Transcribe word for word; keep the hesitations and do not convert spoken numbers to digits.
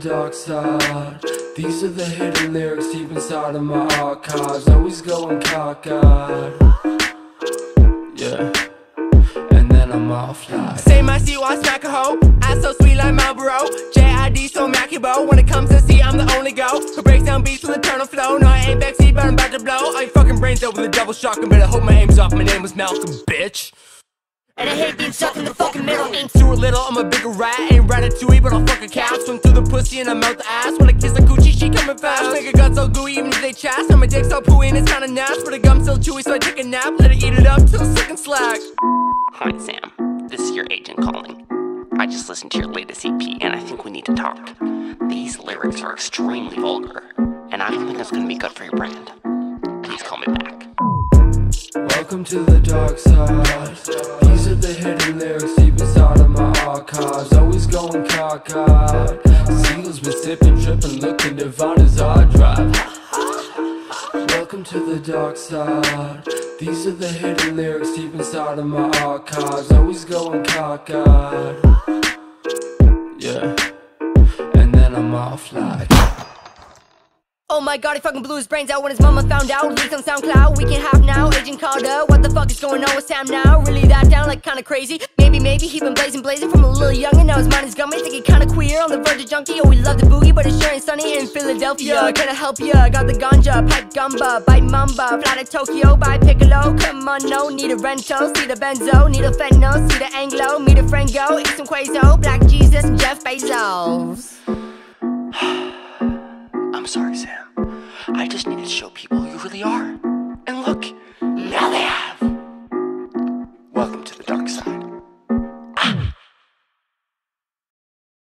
dark side. These are the hidden lyrics deep inside of my archives. Always going cockeyed. Yeah. And then I'm off like Same I see you, I smack a hoe. Ass so sweet like Marlboro. J I D so Machibo. When it comes to C, I'm the only go who breaks down beats with eternal flow. No, I ain't backseat, but I'm about to blow. All your fucking brains out with a double shotgun. But I hope my aim's off, my name was Malcolm, bitch. And I hate being stuck in the fucking middle. Ain't Stuart Little, I'm a bigger rat. Ain't Ratatouille, but I'll fuck a cat. Swim through the pussy and I'm out the ass. When I kiss a coochie, she coming fast. Make a gut so gooey, even if they chast. And my dick so pooey and it's kinda nasty. But the gum's still chewy, so I take a nap. Let her eat it up till it's sick and slack. Hi Sam, this is your agent calling. I just listened to your latest E P and I think we need to talk. These lyrics are extremely vulgar, and I don't think that's gonna be good for your brand. Please call me back. welcome to the dark side. These are the hidden lyrics deep inside of my archives. Always going cockeyed. Seagulls been sipping, tripping, looking to find his hard drive. Welcome to the dark side. These are the hidden lyrics deep inside of my archives. Always going cockeyed. Yeah. And then I'm off like Oh my god, he fucking blew his brains out when his mama found out. Leaked on SoundCloud, we can have now. Agent Carter, what the fuck is going on with Sam now? Really that down, like kinda crazy. Maybe, maybe he been blazing, blazing from a little young, and now his mind is gummy. Think he kinda queer, on the verge of junkie. Oh, we love the boogie, but it's sure ain't sunny in Philadelphia. Can I help ya? Got the ganja, pipe gumba, bite mamba. Fly to Tokyo, buy Piccolo. Come on, no, need a rental. See the benzo, need a fentanyl. See the Anglo, meet a Frango. Eat some Quazo, Black Jesus, and Jeff Bezos. I'm sorry, Sam. I just needed to show people who you really are. And look, now they